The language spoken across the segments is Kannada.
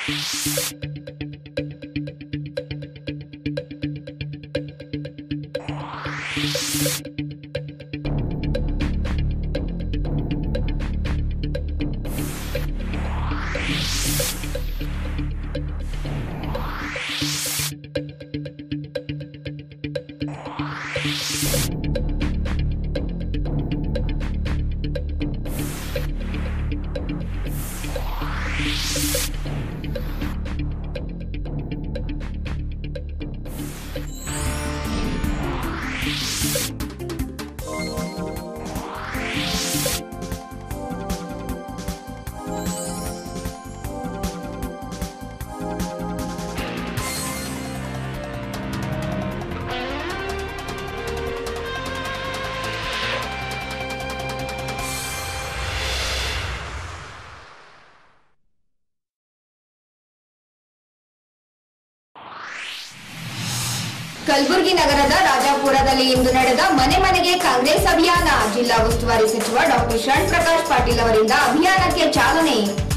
ಕಲಬುರಗಿ ನಗರದ ರಾಜಾಪುರದಲ್ಲಿ ಇಂದು ನಡೆದ ಮನೆ ಮನೆಗೆ ಕಾಂಗ್ರೆಸ್ ಅಭಿಯಾನ ಜಿಲ್ಲಾ ಉಸ್ತುವಾರಿ ಸಚಿವ ಡಾಕ್ಟರ್ ಶರಣ್ ಪ್ರಕಾಶ್ ಪಾಟೀಲ್ ಅವರಿಂದ ಅಭಿಯಾನಕ್ಕೆ ಚಾಲನೆ.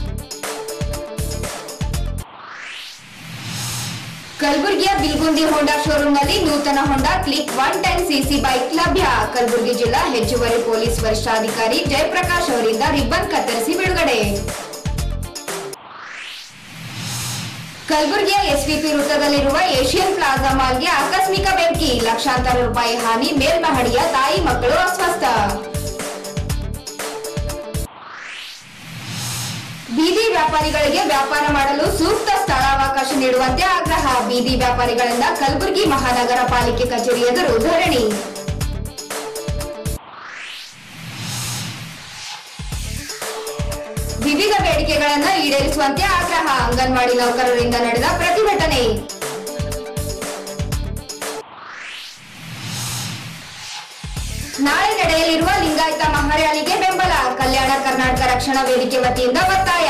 ಕಲಬುರಗಿಯ ಬಿಲ್ಗುಂದಿ ಹೋಂಡಾ ಶೋರೂಮ್ನಲ್ಲಿ ನೂತನ ಹೋಂಡಾ ಕ್ಲಿಕ್ 110 ಸಿಸಿ ಬೈಕ್ ಲಭ್ಯ. ಕಲಬುರಗಿ ಜಿಲ್ಲಾ ಹೆಚ್ಚುವರಿ ಪೊಲೀಸ್ ವರಿಷ್ಠಾಧಿಕಾರಿ ಜಯಪ್ರಕಾಶ್ ಅವರಿಂದ ರಿಬ್ಬನ್ ಕತ್ತರಿಸಿ ಬಿಡುಗಡೆ. ಕಲಬುರಗಿಯ ಎಸ್ವಿಪಿ ವೃತ್ತದಲ್ಲಿರುವ ಏಷಿಯನ್ ಪ್ಲಾಜಾ ಮಾಲ್ಗೆ ಆಕಸ್ಮಿಕ ಬೆಂಕಿ, ಲಕ್ಷಾಂತರ ರೂಪಾಯಿ ಹಾನಿ, ಮೇಲ್ಮಹಡಿಯ ತಾಯಿ ಮಕ್ಕಳು ಅಸ್ವಸ್ಥ. ಬೀದಿ ವ್ಯಾಪಾರಿಗಳಿಗೆ ವ್ಯಾಪಾರ ಮಾಡಲು ಸೂಕ್ತ ಸ್ಥಳಾವಕಾಶ ನೀಡುವಂತೆ ಆಗ್ರಹ. ಬೀದಿ ವ್ಯಾಪಾರಿಗಳಿಂದ ಕಲಬುರಗಿ ಮಹಾನಗರ ಪಾಲಿಕೆ ಕಚೇರಿ ಎದುರು ಧರಣಿ. ವಿವಿಧ ಬೇಡಿಕೆಗಳನ್ನು ಈಡೇರಿಸುವಂತೆ ಆಗ್ರಹ. ಅಂಗನವಾಡಿ ನೌಕರರಿಂದ ನಡೆದ ಪ್ರತಿಭಟನೆ. ನಾಳೆ ನಡೆಯಲಿರುವ ಲಿಂಗಾಯತ ಮಹಾರ್ಯಾಲಿಗೆ ಬೆಂಬಲ, ಕಲ್ಯಾಣ ಕರ್ನಾಟಕ ರಕ್ಷಣಾ ವೇದಿಕೆ ವತಿಯಿಂದ ಒತ್ತಾಯ.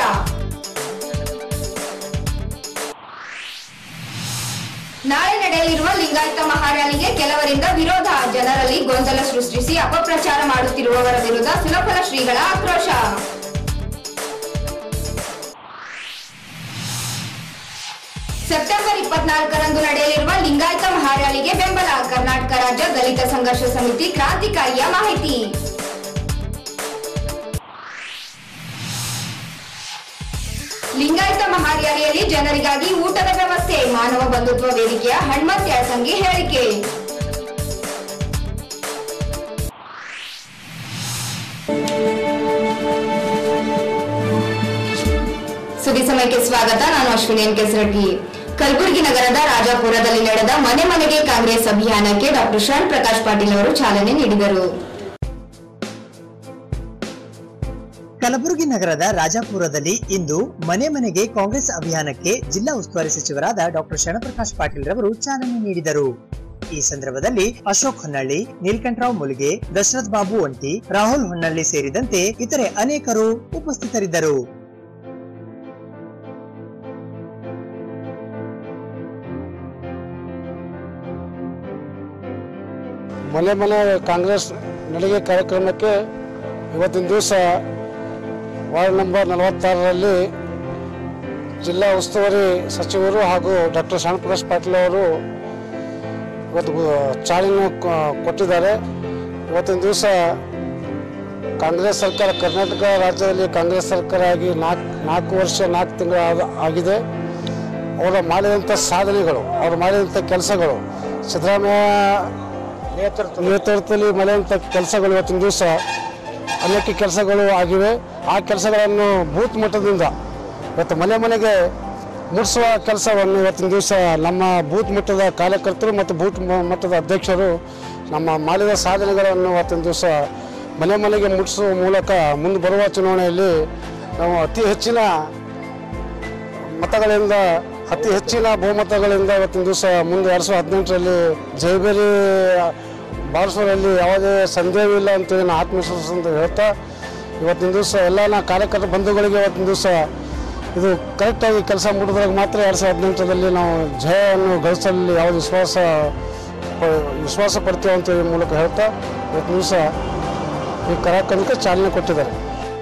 ನಾಳೆ ನಡೆಯಲಿರುವ ಲಿಂಗಾಯತ ಮಹಾರ್ಯಾಲಿಗೆ ಕೆಲವರಿಂದ ವಿರೋಧ, ಜನರಲ್ಲಿ ಗೊಂದಲ ಸೃಷ್ಟಿಸಿ ಅಪಪ್ರಚಾರ ಮಾಡುತ್ತಿರುವವರ ವಿರುದ್ಧ ಸುಲಭಲ ಶ್ರೀಗಳ ಆಕ್ರೋಶ. ಸೆಪ್ಟೆಂಬರ್ 24ರಂದು ನಡೆಯಲಿರುವ ಲಿಂಗಾಯತ ಮಹಾರ್ಯಾಲಿಗೆ ಬೆಂಬಲ, ಕರ್ನಾಟಕ ರಾಜ್ಯ ದಲಿತ ಸಂಘರ್ಷ ಸಮಿತಿ ಕ್ರಾಂತಿಕಾರಿಯ ಮಾಹಿತಿ. ಲಿಂಗಾಯತ ಮಹಾರ್ಯಾಲಿಯಲ್ಲಿ ಜನರಿಗಾಗಿ ಊಟದ ವ್ಯವಸ್ಥೆ, ಮಾನವ ಬಂಧುತ್ವ ವೇದಿಕೆಯ ಹನುಮಂತ ಯಳಸಂಗಿ ಹೇಳಿಕೆ. ಸುದ್ದಿ ಸಮಯಕ್ಕೆ ಸ್ವಾಗತ. ನಾನು ಅಶ್ವಿನಿ ಎನ್ ಕೆಸರಟ್ಟಿ. ಕಲಬುರಗಿ ನಗರದ ರಾಜಾಪುರದಲ್ಲಿ ನಡೆದ ಮನೆ ಮನೆಗೆ ಕಾಂಗ್ರೆಸ್ ಅಭಿಯಾನಕ್ಕೆ ಡಾಕ್ಟರ್ ಶರಣ್ ಪ್ರಕಾಶ್ ಪಾಟೀಲ್ ಅವರು ಚಾಲನೆ ನೀಡಿದರು. ಕಲಬುರಗಿ ನಗರದ ರಾಜಾಪುರದಲ್ಲಿ ಇಂದು ಮನೆ ಮನೆಗೆ ಕಾಂಗ್ರೆಸ್ ಅಭಿಯಾನಕ್ಕೆ ಜಿಲ್ಲಾ ಉಸ್ತುವಾರಿ ಸಚಿವರಾದ ಡಾಕ್ಟರ್ ಶರಣ್ ಪ್ರಕಾಶ್ ಪಾಟೀಲ್ ರವರು ಚಾಲನೆ ನೀಡಿದರು. ಈ ಸಂದರ್ಭದಲ್ಲಿ ಅಶೋಕ್ ಹೊನ್ನಳ್ಳಿ, ನೀಲಕಂಠರಾವ್ ಮುಲ್ಗೆ, ದಶರಥ್ ಬಾಬು ಒಂಟಿ, ರಾಹುಲ್ ಹೊನ್ನಳ್ಳಿ ಸೇರಿದಂತೆ ಇತರೆ ಅನೇಕರು ಉಪಸ್ಥಿತರಿದ್ದರು. ಮನೆ ಮನೆ ಕಾಂಗ್ರೆಸ್ ನಡಿಗೆ ಕಾರ್ಯಕ್ರಮಕ್ಕೆ ಇವತ್ತಿನ ದಿವಸ ವಾರ್ಡ್ ನಂಬರ್ 46ರಲ್ಲಿ ಜಿಲ್ಲಾ ಉಸ್ತುವಾರಿ ಸಚಿವರು ಹಾಗೂ ಡಾಕ್ಟರ್ ಶರಣ್ ಪ್ರಕಾಶ್ ಪಾಟೀಲ್ ಅವರು ಇವತ್ತು ಚಾಲನೆ ಕೊಟ್ಟಿದ್ದಾರೆ. ಇವತ್ತಿನ ದಿವಸ ಕಾಂಗ್ರೆಸ್ ಸರ್ಕಾರ, ಕರ್ನಾಟಕ ರಾಜ್ಯದಲ್ಲಿ ಕಾಂಗ್ರೆಸ್ ಸರ್ಕಾರ ಆಗಿ 4 ವರ್ಷ 4 ತಿಂಗಳು ಆಗಿದೆ. ಅವರು ಮಾಡಿದಂಥ ಸಾಧನೆಗಳು, ಅವರು ಮಾಡಿದಂಥ ಕೆಲಸಗಳು, ಸಿದ್ದರಾಮಯ್ಯ ನೇತೃತ್ವದಲ್ಲಿ ಮಾಡಿದಂಥ ಕೆಲಸಗಳು ಇವತ್ತಿನ ದಿವಸ ಅನೇಕ ಕೆಲಸಗಳು ಆಗಿವೆ. ಆ ಕೆಲಸಗಳನ್ನು ಬೂತ್ ಮಟ್ಟದಿಂದ ಇವತ್ತು ಮನೆ ಮನೆಗೆ ಮುಟ್ಟಿಸುವ ಕೆಲಸವನ್ನು ಇವತ್ತಿನ ದಿವಸ ನಮ್ಮ ಬೂತ್ ಮಟ್ಟದ ಕಾರ್ಯಕರ್ತರು ಮತ್ತು ಬೂತ್ ಮಟ್ಟದ ಅಧ್ಯಕ್ಷರು ನಮ್ಮ ಮಾಡಿದ ಸಾಧನೆಗಳನ್ನು ಇವತ್ತಿನ ದಿವಸ ಮನೆ ಮನೆಗೆ ಮುಟ್ಟಿಸುವ ಮೂಲಕ ಮುಂದೆ ಬರುವ ಚುನಾವಣೆಯಲ್ಲಿ ನಾವು ಅತಿ ಹೆಚ್ಚಿನ ಮತಗಳಿಂದ, ಅತಿ ಹೆಚ್ಚಿನ ಬಹುಮತಗಳಿಂದ ಇವತ್ತಿನ ದಿವಸ ಮುಂದೆ 2018ರಲ್ಲಿ ಜೈಬೇರಿ ಬಾರಿಸೋರಲ್ಲಿ ಯಾವುದೇ ಸಂದೇಹವಿಲ್ಲ ಅಂತೇಳಿ ನಾನು ಆತ್ಮವಿಶ್ವಾಸ ಅಂತ ಹೇಳ್ತಾ, ಇವತ್ತಿನ ದಿವಸ ಎಲ್ಲ ಕಾರ್ಯಕರ್ತ ಬಂಧುಗಳಿಗೆ ಇವತ್ತಿನ ದಿವಸ ಇದು ಕರೆಕ್ಟಾಗಿ ಕೆಲಸ ಮಾಡಿದ್ರಾಗ ಮಾತ್ರ 2018ರಲ್ಲಿ ನಾವು ಜಯವನ್ನು ಗಳಿಸಲು ಯಾವುದು ವಿಶ್ವಾಸ ಪಡ್ತೀವಿ ಅಂತ ಮೂಲಕ ಹೇಳ್ತಾ ಇವತ್ತಿನ ದಿವಸ ಈ ಕಾರ್ಯಕ್ರಮಕ್ಕೆ ಚಾಲನೆ ಕೊಟ್ಟಿದ್ದಾರೆ.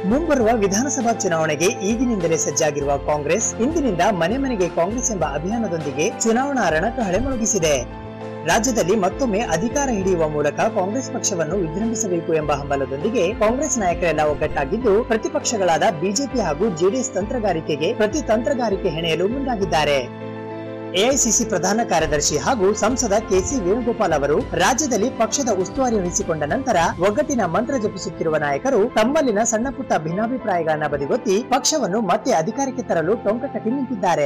ಮುಂಬರುವ ವಿಧಾನಸಭಾ ಚುನಾವಣೆಗೆ ಈಗಿನಿಂದಲೇ ಸಜ್ಜಾಗಿರುವ ಕಾಂಗ್ರೆಸ್ ಇಂದಿನಿಂದ ಮನೆ ಮನೆಗೆ ಕಾಂಗ್ರೆಸ್ ಎಂಬ ಅಭಿಯಾನದೊಂದಿಗೆ ಚುನಾವಣಾ ರಣಕಹಳೆ ಮೊಳಗಿಸಿದೆ. ರಾಜ್ಯದಲ್ಲಿ ಮತ್ತೊಮ್ಮೆ ಅಧಿಕಾರ ಹಿಡಿಯುವ ಮೂಲಕ ಕಾಂಗ್ರೆಸ್ ಪಕ್ಷವನ್ನು ವಿಜೃಂಭಿಸಬೇಕು ಎಂಬ ಹಂಬಲದೊಂದಿಗೆ ಕಾಂಗ್ರೆಸ್ ನಾಯಕರೆಲ್ಲ ಒಗ್ಗಟ್ಟಾಗಿದ್ದು, ಪ್ರತಿಪಕ್ಷಗಳಾದ ಬಿಜೆಪಿ ಹಾಗೂ ಜೆಡಿಎಸ್ ತಂತ್ರಗಾರಿಕೆಗೆ ಪ್ರತಿ ತಂತ್ರಗಾರಿಕೆ ಹೆಣೆಯಲು ಮುಂದಾಗಿದ್ದಾರೆ. ಎಐಸಿಸಿ ಪ್ರಧಾನ ಕಾರ್ಯದರ್ಶಿ ಹಾಗೂ ಸಂಸದ ಕೆಸಿ ವೇಣುಗೋಪಾಲ್ ಅವರು ರಾಜ್ಯದಲ್ಲಿ ಪಕ್ಷದ ಉಸ್ತುವಾರಿ ವಹಿಸಿಕೊಂಡ ನಂತರ ಒಗ್ಗಟ್ಟಿನ ಮಂತ್ರ ಜಪಿಸುತ್ತಿರುವ ನಾಯಕರು ತಮ್ಮಲ್ಲಿನ ಸಣ್ಣ ಪುಟ್ಟ ಭಿನ್ನಾಭಿಪ್ರಾಯಗಳನ್ನ ಬದಿಗೊತ್ತಿ ಪಕ್ಷವನ್ನು ಮತ್ತೆ ಅಧಿಕಾರಕ್ಕೆ ತರಲು ಟೊಂಕ ಕಟ್ಟಿ ನಿಂತಿದ್ದಾರೆ.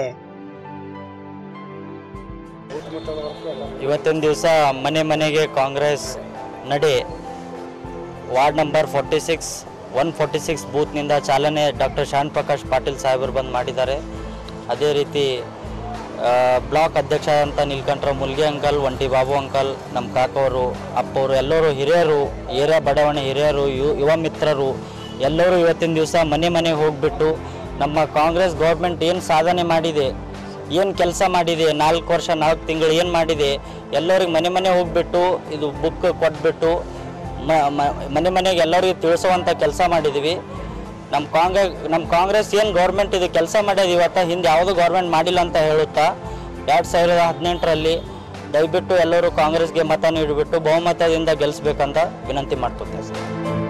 ಇವತ್ತಿನ ದಿವಸ ಮನೆ ಮನೆಗೆ ಕಾಂಗ್ರೆಸ್ ನಡೆ ವಾರ್ಡ್ ನಂಬರ್ 146 ಬೂತ್ನಿಂದ ಚಾಲನೆ ಡಾಕ್ಟರ್ ಶ್ಯಾನ್ ಪ್ರಕಾಶ್ ಪಾಟೀಲ್ ಸಾಹೇಬರು ಬಂದು ಮಾಡಿದ್ದಾರೆ. ಅದೇ ರೀತಿ ಬ್ಲಾಕ್ ಅಧ್ಯಕ್ಷ ಅಂತ ನೀಲಕಂಠರಾವ್ ಮುಲ್ಗೆ ಅಂಕಲ್, ಒಂಟಿ ಬಾಬು ಅಂಕಲ್, ನಮ್ಮ ಕಾಕವರು, ಅಪ್ಪವರು ಎಲ್ಲರೂ ಹಿರಿಯರು, ಏರಿಯಾ ಬಡಾವಣೆ ಹಿರಿಯರು, ಯುವ ಮಿತ್ರರು ಎಲ್ಲರೂ ಇವತ್ತಿನ ದಿವಸ ಮನೆ ಮನೆಗೆ ಹೋಗಿಬಿಟ್ಟು ನಮ್ಮ ಕಾಂಗ್ರೆಸ್ ಗೌರ್ಮೆಂಟ್ ಏನು ಸಾಧನೆ ಮಾಡಿದೆ, ಏನು ಕೆಲಸ ಮಾಡಿದೆ, 4 ವರ್ಷ 4 ತಿಂಗಳು ಏನು ಮಾಡಿದೆ, ಎಲ್ಲರಿಗೆ ಮನೆ ಮನೆ ಹೋಗಿಬಿಟ್ಟು ಇದು ಬುಕ್ ಕೊಟ್ಬಿಟ್ಟು ಮನೆ ಮನೆಗೆ ಎಲ್ಲರಿಗೂ ತಿಳಿಸುವಂಥ ಕೆಲಸ ಮಾಡಿದ್ದೀವಿ. ನಮ್ಮ ಕಾಂಗ್ರೆಸ್ ಏನು ಗೌರ್ಮೆಂಟ್ ಇದು ಕೆಲಸ ಮಾಡ್ಯದ ಇವತ್ತು ಹಿಂದೆ ಯಾವುದೂ ಗೌರ್ಮೆಂಟ್ ಮಾಡಿಲ್ಲ ಅಂತ ಹೇಳುತ್ತಾ 2018ರಲ್ಲಿ ದಯವಿಟ್ಟು ಎಲ್ಲರೂ ಕಾಂಗ್ರೆಸ್ಗೆ ಮತ ನೀಡಿಬಿಟ್ಟು ಬಹುಮತದಿಂದ ಗೆಲ್ಲಿಸ್ಬೇಕಂತ ವಿನಂತಿ ಮಾಡ್ಕೊತೇವೆ ಸರ್.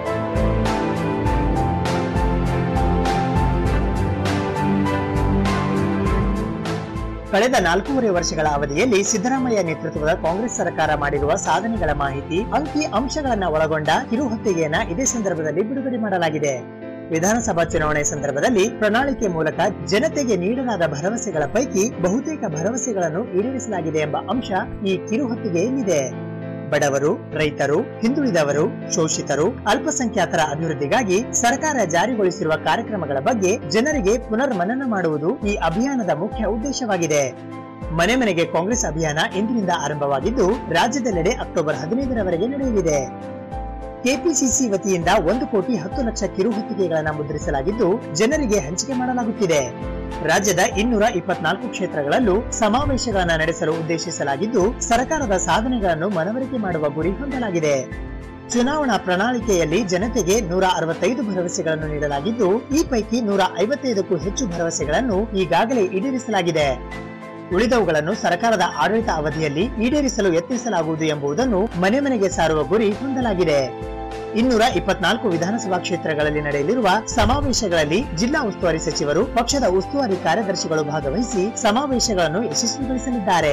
ಕಳೆದ 4.5 ವರ್ಷಗಳ ಅವಧಿಯಲ್ಲಿ ಸಿದ್ದರಾಮಯ್ಯ ನೇತೃತ್ವದ ಕಾಂಗ್ರೆಸ್ ಸರ್ಕಾರ ಮಾಡಿರುವ ಸಾಧನೆಗಳ ಮಾಹಿತಿ, ಅಂಕಿ ಅಂಶಗಳನ್ನ ಒಳಗೊಂಡ ಕಿರುಹೊತ್ತಿಗೆಯನ್ನ ಇದೇ ಸಂದರ್ಭದಲ್ಲಿ ಬಿಡುಗಡೆ ಮಾಡಲಾಗಿದೆ. ವಿಧಾನಸಭಾ ಚುನಾವಣೆ ಸಂದರ್ಭದಲ್ಲಿ ಪ್ರಣಾಳಿಕೆ ಮೂಲಕ ಜನತೆಗೆ ನೀಡಲಾದ ಭರವಸೆಗಳ ಪೈಕಿ ಬಹುತೇಕ ಭರವಸೆಗಳನ್ನು ಈಡೇರಿಸಲಾಗಿದೆ ಎಂಬ ಅಂಶ ಈ ಕಿರುಹೊತ್ತಿಗೆಯಲ್ಲಿದೆ. ಬಡವರು, ರೈತರು, ಹಿಂದುಳಿದವರು, ಶೋಷಿತರು, ಅಲ್ಪಸಂಖ್ಯಾತರ ಅಭಿವೃದ್ಧಿಗಾಗಿ ಸರ್ಕಾರ ಜಾರಿಗೊಳಿಸಿರುವ ಕಾರ್ಯಕ್ರಮಗಳ ಬಗ್ಗೆ ಜನರಿಗೆ ಪುನರ್ಮನನ ಮಾಡುವುದು ಈ ಅಭಿಯಾನದ ಮುಖ್ಯ ಉದ್ದೇಶವಾಗಿದೆ. ಮನೆ ಮನೆಗೆ ಕಾಂಗ್ರೆಸ್ ಅಭಿಯಾನ ಇಂದಿನಿಂದ ಆರಂಭವಾಗಿದ್ದು, ರಾಜ್ಯದೆಲ್ಲೆಡೆ ಅಕ್ಟೋಬರ್ 15ರವರೆಗೆ ನಡೆಯಲಿದೆ. ಕೆಪಿಸಿಸಿ ವತಿಯಿಂದ 1,10,00,000 ಕಿರುಹೊತ್ತಿಗೆಗಳನ್ನು ಮುದ್ರಿಸಲಾಗಿದ್ದು, ಜನರಿಗೆ ಹಂಚಿಕೆ ಮಾಡಲಾಗುತ್ತಿದೆ. ರಾಜ್ಯದ 224 ಕ್ಷೇತ್ರಗಳಲ್ಲೂ ಸಮಾವೇಶಗಳನ್ನು ನಡೆಸಲು ಉದ್ದೇಶಿಸಲಾಗಿದ್ದು, ಸರ್ಕಾರದ ಸಾಧನೆಗಳನ್ನು ಮನವರಿಕೆ ಮಾಡುವ ಗುರಿ ಹೊಂದಲಾಗಿದೆ. ಚುನಾವಣಾ ಪ್ರಣಾಳಿಕೆಯಲ್ಲಿ ಜನತೆಗೆ 165 ಭರವಸೆಗಳನ್ನು ನೀಡಲಾಗಿದ್ದು, ಈ ಪೈಕಿ 155ಕ್ಕೂ ಹೆಚ್ಚು ಭರವಸೆಗಳನ್ನು ಈಗಾಗಲೇ ಈಡೇರಿಸಲಾಗಿದೆ. ಉಳಿದವುಗಳನ್ನು ಸರ್ಕಾರದ ಆಡಳಿತ ಅವಧಿಯಲ್ಲಿ ಈಡೇರಿಸಲು ಯತ್ನಿಸಲಾಗುವುದು ಎಂಬುದನ್ನು ಮನೆ ಮನೆಗೆ ಸಾರುವ ಗುರಿ ಹೊಂದಲಾಗಿದೆ. 224 ವಿಧಾನಸಭಾ ಕ್ಷೇತ್ರಗಳಲ್ಲಿ ನಡೆಯಲಿರುವ ಸಮಾವೇಶಗಳಲ್ಲಿ ಜಿಲ್ಲಾ ಉಸ್ತುವಾರಿ ಸಚಿವರು, ಪಕ್ಷದ ಉಸ್ತುವಾರಿ ಕಾರ್ಯದರ್ಶಿಗಳು ಭಾಗವಹಿಸಿ ಸಮಾವೇಶಗಳನ್ನು ಯಶಸ್ವಿಗೊಳಿಸಲಿದ್ದಾರೆ.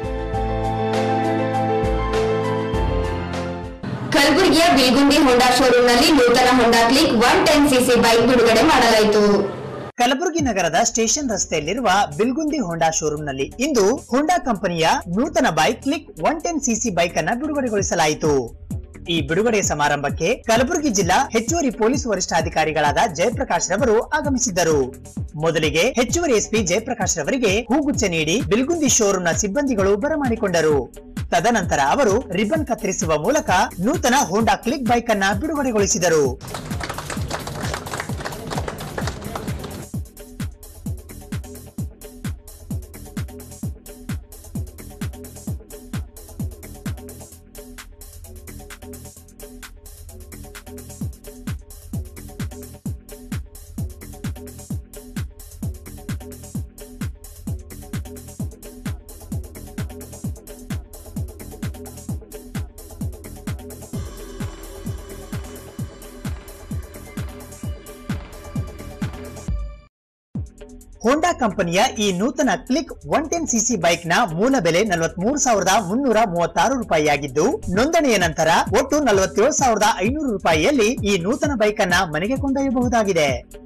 ಕಲಬುರಗಿಯ ಬಿಲ್ಗುಂದಿ ಹೋಂಡಾ ಶೋರೂಮ್ನಲ್ಲಿ ನೂತನ ಹೋಂಡಾ ಕ್ಲಿಕ್ 110cc ಬೈಕ್ ಬಿಡುಗಡೆ ಮಾಡಲಾಯಿತು. ಕಲಬುರಗಿ ನಗರದ ಸ್ಟೇಷನ್ ರಸ್ತೆಯಲ್ಲಿರುವ ಬಿಲ್ಗುಂದಿ ಹೋಂಡಾ ಶೋರೂಮ್ನಲ್ಲಿ ಇಂದು ಹೋಂಡಾ ಕಂಪನಿಯ ನೂತನ ಬೈಕ್ ಕ್ಲಿಕ್ 110cc ಬೈಕ್ ಅನ್ನ ಬಿಡುಗಡೆಗೊಳಿಸಲಾಯಿತು. ಈ ಬಿಡುಗಡೆ ಸಮಾರಂಭಕ್ಕೆ ಕಲಬುರಗಿ ಜಿಲ್ಲಾ ಹೆಚ್ಚುವರಿ ಪೊಲೀಸ್ ವರಿಷ್ಠಾಧಿಕಾರಿಗಳಾದ ಜಯಪ್ರಕಾಶ್ ರವರು ಆಗಮಿಸಿದ್ದರು. ಮೊದಲಿಗೆ ಹೆಚ್ಚುವರಿ ಎಸ್ಪಿ ಜಯಪ್ರಕಾಶ್ ರವರಿಗೆ ಹೂಗುಚ್ಚ ನೀಡಿ ಬಿಲ್ಗುಂದಿ ಶೋರೂಮ್ನ ಸಿಬ್ಬಂದಿಗಳು ಬರಮಾಡಿಕೊಂಡರು. ತದನಂತರ ಅವರು ರಿಬನ್ ಕತ್ತರಿಸುವ ಮೂಲಕ ನೂತನ ಹೋಂಡಾ ಕ್ಲಿಕ್ ಬೈಕ್ ಅನ್ನ ಬಿಡುಗಡೆಗೊಳಿಸಿದರು. ಹೋಂಡಾ ಕಂಪನಿಯ ಈ ನೂತನ ಕ್ಲಿಕ್ 110cc ಬೈಕ್ ನ ಮೂಲ ಬೆಲೆ 43,336 ರೂಪಾಯಿಯಾಗಿದ್ದು, ನೋಂದಣಿಯ ನಂತರ ಒಟ್ಟು 47,500 ರೂಪಾಯಿಯಲ್ಲಿ ಈ ನೂತನ ಬೈಕ್ ಅನ್ನ ಮನೆಗೆ ಕೊಂಡೊಯ್ಯಬಹುದಾಗಿದೆ.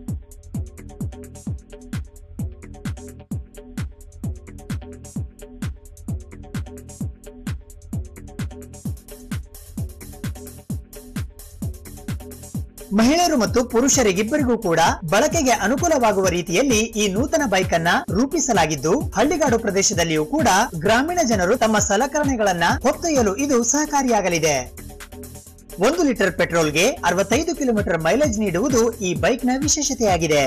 ಮಹಿಳೆಯರು ಮತ್ತು ಪುರುಷರಿಗಿಬ್ಬರಿಗೂ ಕೂಡ ಬಳಕೆಗೆ ಅನುಕೂಲವಾಗುವ ರೀತಿಯಲ್ಲಿ ಈ ನೂತನ ಬೈಕ್ ಅನ್ನ ರೂಪಿಸಲಾಗಿದ್ದು, ಹಳ್ಳಿಗಾಡು ಪ್ರದೇಶದಲ್ಲಿಯೂ ಕೂಡ ಗ್ರಾಮೀಣ ಜನರು ತಮ್ಮ ಸಲಕರಣೆಗಳನ್ನ ಹೊತ್ತೊಯ್ಯಲು ಇದು ಸಹಕಾರಿಯಾಗಲಿದೆ. 1 ಲೀಟರ್ ಪೆಟ್ರೋಲ್ಗೆ 65 ಕಿಲೋಮೀಟರ್ ಮೈಲೇಜ್ ನೀಡುವುದು ಈ ಬೈಕ್ ನ ವಿಶೇಷತೆಯಾಗಿದೆ.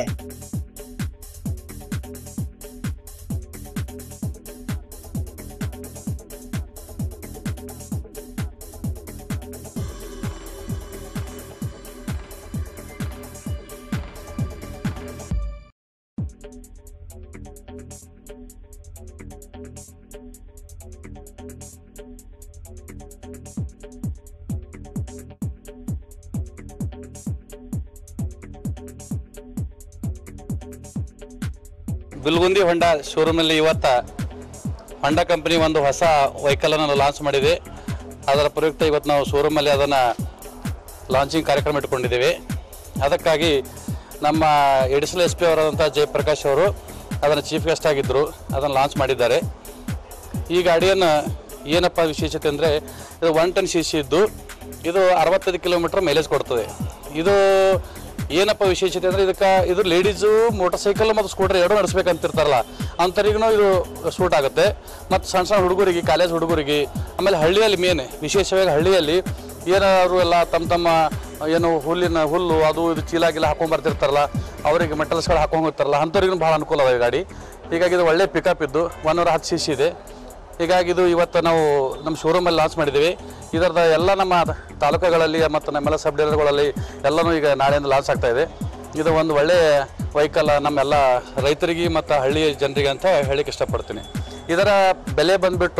ಬಿಲ್ಗುಂದಿ ಹೊಂಡಾ ಶೋರೂಮಲ್ಲಿ ಇವತ್ತು ಹೊಂಡಾ ಕಂಪನಿ ಒಂದು ಹೊಸ ವೆಹಿಕಲನ್ನು ಲಾಂಚ್ ಮಾಡಿದೆ. ಅದರ ಪ್ರಯುಕ್ತ ಇವತ್ತು ನಾವು ಶೋರೂಮಲ್ಲಿ ಅದನ್ನು ಲಾಂಚಿಂಗ್ ಕಾರ್ಯಕ್ರಮ ಇಟ್ಕೊಂಡಿದ್ದೇವೆ. ಅದಕ್ಕಾಗಿ ನಮ್ಮ ಎಡಿಷನಲ್ SP ಅವರಾದಂಥ ಜಯಪ್ರಕಾಶ್ ಅವರು ಅದನ್ನು ಚೀಫ್ ಗೆಸ್ಟ್ ಆಗಿದ್ದರು, ಅದನ್ನು ಲಾಂಚ್ ಮಾಡಿದ್ದಾರೆ. ಈ ಗಾಡಿಯನ್ನು ಏನಪ್ಪ ವಿಶೇಷತೆ ಅಂದರೆ ಇದು 1 ಟನ್ CC ಇದ್ದು ಇದು 65 ಕಿಲೋಮೀಟರ್ ಮೈಲೇಜ್ ಕೊಡ್ತದೆ. ಇದು ಏನಪ್ಪ ವಿಶೇಷತೆ ಅಂದರೆ ಇದು ಲೇಡೀಸು ಮೋಟರ್ ಸೈಕಲ್ ಮತ್ತು ಸ್ಕೂಟರ್ ಎರಡೂ ನಡೆಸ್ಬೇಕಂತಿರ್ತಾರಲ್ಲ ಅಂಥವ್ರಿಗೂ ಇದು ಸೂಟ್ ಆಗುತ್ತೆ. ಮತ್ತು ಸಣ್ಣ ಸಣ್ಣ ಹುಡುಗರಿಗೆ, ಕಾಲೇಜ್ ಹುಡುಗರಿಗೆ, ಆಮೇಲೆ ಹಳ್ಳಿಯಲ್ಲಿ ಮೇನ್ ವಿಶೇಷವಾಗಿ ಹಳ್ಳಿಯಲ್ಲಿ ಏನಾದ್ರು ಎಲ್ಲ ತಮ್ಮ ಏನು ಹುಲ್ಲು ಅದು ಇದು ಚೀಲಾಗಿಲ್ಲ ಹಾಕೊಂಡ್ಬರ್ತಿರ್ತಾರಲ್ಲ, ಅವರಿಗೆ ಮೆಟಲ್ಸ್ಗಳು ಹಾಕೊಂಡ್ತಾರಲ್ಲ ಅಂಥವ್ರಿಗೂ ಭಾಳ ಅನುಕೂಲ ಅದ ಈ ಗಾಡಿ. ಹೀಗಾಗಿ ಇದು ಒಳ್ಳೆ ಪಿಕಪ್ ಇದ್ದು 110 CC ಇದೆ. ಹೀಗಾಗಿ ಇದು ಇವತ್ತು ನಾವು ನಮ್ಮ ಶೋರೂಮಲ್ಲಿ ಲಾಂಚ್ ಮಾಡಿದ್ದೀವಿ. ಇದರದ ಎಲ್ಲ ನಮ್ಮ ತಾಲೂಕುಗಳಲ್ಲಿ ಮತ್ತು ನಮ್ಮೆಲ್ಲ ಸಬ್ ಡೀಲರ್ಗಳಲ್ಲಿ ಎಲ್ಲನೂ ಈಗ ನಾಳೆಯಿಂದ ಲಾಂಚ್ ಆಗ್ತಾಯಿದೆ. ಇದು ಒಂದು ಒಳ್ಳೆಯ ವೆಹಿಕಲ್ ನಮ್ಮೆಲ್ಲ ರೈತರಿಗೆ ಮತ್ತು ಹಳ್ಳಿಯ ಜನರಿಗೆ ಅಂತ ಹೇಳಕ್ಕೆ ಇಷ್ಟಪಡ್ತೀನಿ. ಇದರ ಬೆಲೆ ಬಂದುಬಿಟ್ಟು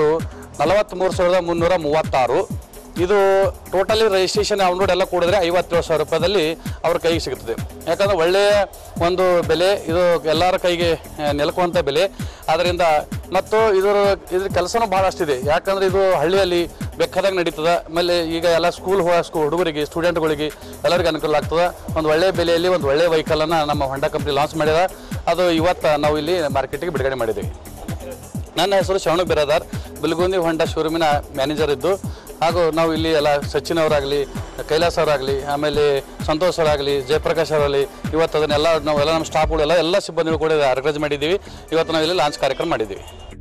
43,336. ಇದು ಟೋಟಲಿ ರಿಜಿಸ್ಟ್ರೇಷನ್ ಅಮೌಂಟ್ ಎಲ್ಲ ಕೂಡಿದ್ರೆ 57,000 ರೂಪಾಯಿದಲ್ಲಿ ಅವ್ರ ಕೈಗೆ ಸಿಗ್ತದೆ. ಯಾಕಂದರೆ ಒಳ್ಳೆಯ ಒಂದು ಬೆಲೆ, ಇದು ಎಲ್ಲರ ಕೈಗೆ ನೆಲಕುವಂಥ ಬೆಲೆ. ಆದ್ದರಿಂದ ಮತ್ತು ಇದ್ರ ಕೆಲಸನೂ ಭಾಳಷ್ಟಿದೆ. ಯಾಕಂದರೆ ಇದು ಹಳ್ಳಿಯಲ್ಲಿ ಬೇಕಾದಾಗ ನಡೀತದೆ. ಆಮೇಲೆ ಈಗ ಎಲ್ಲ ಸ್ಕೂಲ್ ಹುಡುಗರಿಗೆ, ಸ್ಟೂಡೆಂಟ್ಗಳಿಗೆ ಎಲ್ಲರಿಗೂ ಅನುಕೂಲ ಆಗ್ತದೆ. ಒಂದು ಒಳ್ಳೆಯ ಬೆಲೆಯಲ್ಲಿ ಒಂದು ಒಳ್ಳೆಯ ವೆಹಿಕಲನ್ನು ನಮ್ಮ ಹೊಂಡಾ ಕಂಪ್ನಿ ಲಾಂಚ್ ಮಾಡಿದ. ಅದು ಇವತ್ತು ನಾವು ಇಲ್ಲಿ ಮಾರ್ಕೆಟಿಗೆ ಬಿಡುಗಡೆ ಮಾಡಿದ್ದೀವಿ. ನನ್ನ ಹೆಸರು ಶರಣು ಬಿರಾದಾರ್, ಬಿಲ್ಗುಂದಿ ಹೊಂಡಾ ಶೋರೂಮಿನ ಮ್ಯಾನೇಜರ್ ಇದ್ದು, ಹಾಗೂ ನಾವು ಇಲ್ಲಿ ಎಲ್ಲ ಸಚಿನ್ ಅವರಾಗಲಿ, ಕೈಲಾಸ್ ಅವರಾಗಲಿ, ಆಮೇಲೆ ಸಂತೋಷ್ ಅವರಾಗಲಿ, ಜಯಪ್ರಕಾಶ್ ಅವರಾಗಲಿ ಇವತ್ತು ಅದನ್ನೆಲ್ಲ ನಾವೆಲ್ಲ ನಮ್ಮ ಸ್ಟಾಫ್ಗಳು ಎಲ್ಲ ಸಿಬ್ಬಂದಿಗಳು ಕೂಡ ಆರ್ಗನೈಸ್ ಮಾಡಿದ್ದೀವಿ. ಇವತ್ತು ನಾವು ಇಲ್ಲಿ ಲಾಂಚ್ ಕಾರ್ಯಕ್ರಮ ಮಾಡಿದ್ದೀವಿ.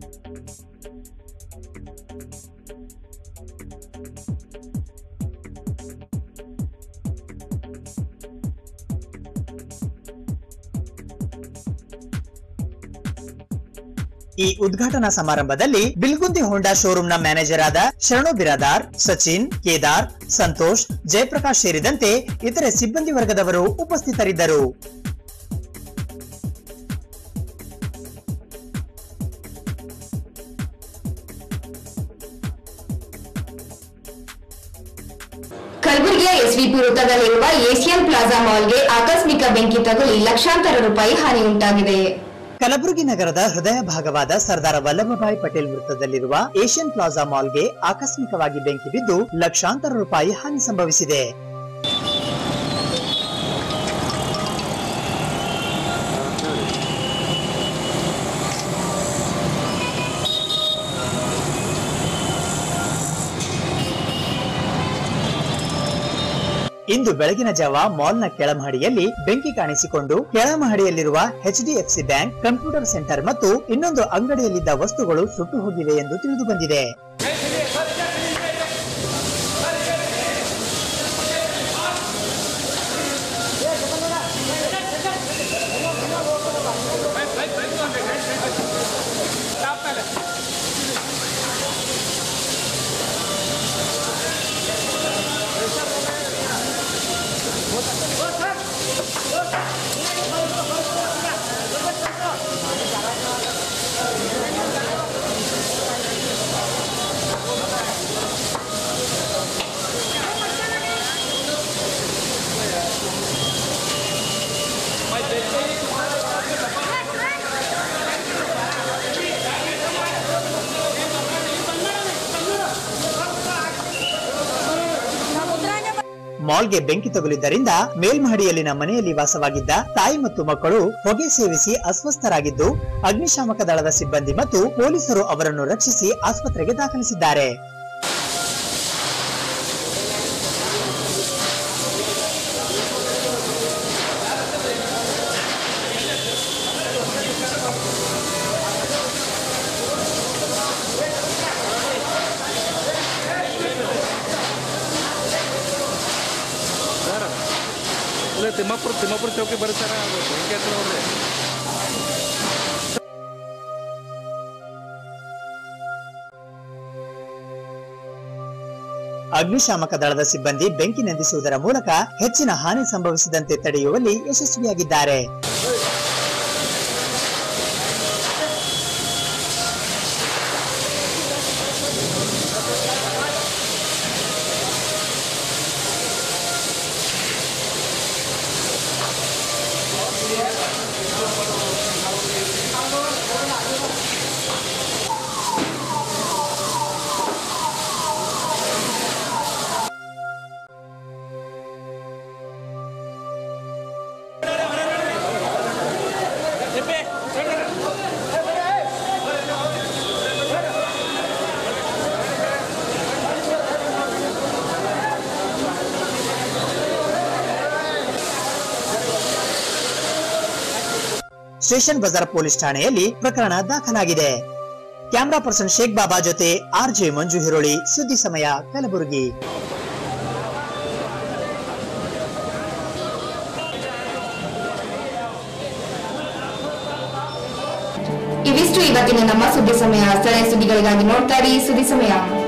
ಈ ಉದ್ಘಾಟನಾ ಸಮಾರಂಭದಲ್ಲಿ ಬಿಲ್ಗುಂದಿ ಹೋಂಡಾ ಶೋರೂಮ್ನ ಮ್ಯಾನೇಜರ್ ಆದ ಶರಣು ಬಿರಾದಾರ್, ಸಚಿನ್, ಕೇದಾರ್, ಸಂತೋಷ್, ಜಯಪ್ರಕಾಶ್ ಸೇರಿದಂತೆ ಇತರೆ ಸಿಬ್ಬಂದಿ ವರ್ಗದವರು ಉಪಸ್ಥಿತರಿದ್ದರು. ಕಲಬುರಗಿಯ SVP ವೃತ್ತದಲ್ಲಿರುವ ಏಷಿಯನ್ ಪ್ಲಾಜಾ ಮಾಲ್ಗೆ ಆಕಸ್ಮಿಕ ಬೆಂಕಿ ತಗುಲಿ ಲಕ್ಷಾಂತರ ರೂಪಾಯಿ ಹಾನಿ ಉಂಟಾಗಿದೆ. ಕಲಬುರಗಿ ನಗರದ ಹೃದಯ ಭಾಗವಾದ ಸರ್ದಾರ ವಲ್ಲಭಭಾಯಿ ಪಟೇಲ್ ವೃತ್ತದಲ್ಲಿರುವ ಏಷ್ಯನ್ ಪ್ಲಾಜಾ ಮಾಲ್ಗೆ ಆಕಸ್ಮಿಕವಾಗಿ ಬೆಂಕಿ ಬಿದ್ದು ಲಕ್ಷಾಂತರ ರೂಪಾಯಿ ಹಾನಿ ಸಂಭವಿಸಿದೆ. ಇಂದು ಬೆಳಗಿನ ಜಾವ ಮಾಲ್ನ ಕೆಳಮಹಡಿಯಲ್ಲಿ ಬೆಂಕಿ ಕಾಣಿಸಿಕೊಂಡು ಕೆಳಮಹಡಿಯಲ್ಲಿರುವ HDFC ಬ್ಯಾಂಕ್, ಕಂಪ್ಯೂಟರ್ ಸೆಂಟರ್ ಮತ್ತು ಇನ್ನೊಂದು ಅಂಗಡಿಯಲ್ಲಿದ್ದ ವಸ್ತುಗಳು ಸುಟ್ಟು ಹೋಗಿವೆ ಎಂದು ತಿಳಿದು ಬಂದಿದೆ. ಮಾಲ್ಗೆ ಬೆಂಕಿ ತಗುಲಿದ್ದರಿಂದ ಮೇಲ್ಮಹಡಿಯಲ್ಲಿನ ಮನೆಯಲ್ಲಿ ವಾಸವಾಗಿದ್ದ ತಾಯಿ ಮತ್ತು ಮಕ್ಕಳು ಹೊಗೆ ಸೇವಿಸಿ ಅಸ್ವಸ್ಥರಾಗಿದ್ದು, ಅಗ್ನಿಶಾಮಕ ದಳದ ಸಿಬ್ಬಂದಿ ಮತ್ತು ಪೊಲೀಸರು ಅವರನ್ನು ರಕ್ಷಿಸಿ ಆಸ್ಪತ್ರೆಗೆ ದಾಖಲಿಸಿದ್ದಾರೆ. ತಿಮ್ಮಾಪುರ ಚೌಕಿ ಬರ್ತಾರ ಅಗ್ನಿಶಾಮಕ ದಳದ ಸಿಬ್ಬಂದಿ ಬೆಂಕಿ ನಂದಿಸುವುದರ ಮೂಲಕ ಹೆಚ್ಚಿನ ಹಾನಿ ಸಂಭವಿಸದಂತೆ ತಡೆಯುವಲ್ಲಿ ಯಶಸ್ವಿಯಾಗಿದ್ದಾರೆ. ಸ್ಟೇಷನ್ ಬಜಾರ್ ಪೊಲೀಸ್ ಠಾಣೆಯಲ್ಲಿ ಪ್ರಕರಣ ದಾಖಲಾಗಿದೆ. ಕ್ಯಾಮೆರಾ ಪರ್ಸನ್ ಶೇಖ್ ಬಾಬಾ ಜೊತೆ ಆರ್ಜೆ ಮಂಜು ಹಿರೋಳಿ, ಸುದ್ದಿ ಸಮಯ, ಕಲಬುರಗಿ. ಇವಿಷ್ಟು ಇವತ್ತಿನ ನಮ್ಮ ಸುದ್ದಿ ಸಮಯ. ಸ್ಥಳೀಯ ಸುದ್ದಿಗಳಿಗಾಗಿ ನೋಡ್ತಾ ಇರಿ ಸುದ್ದಿ ಸಮಯ.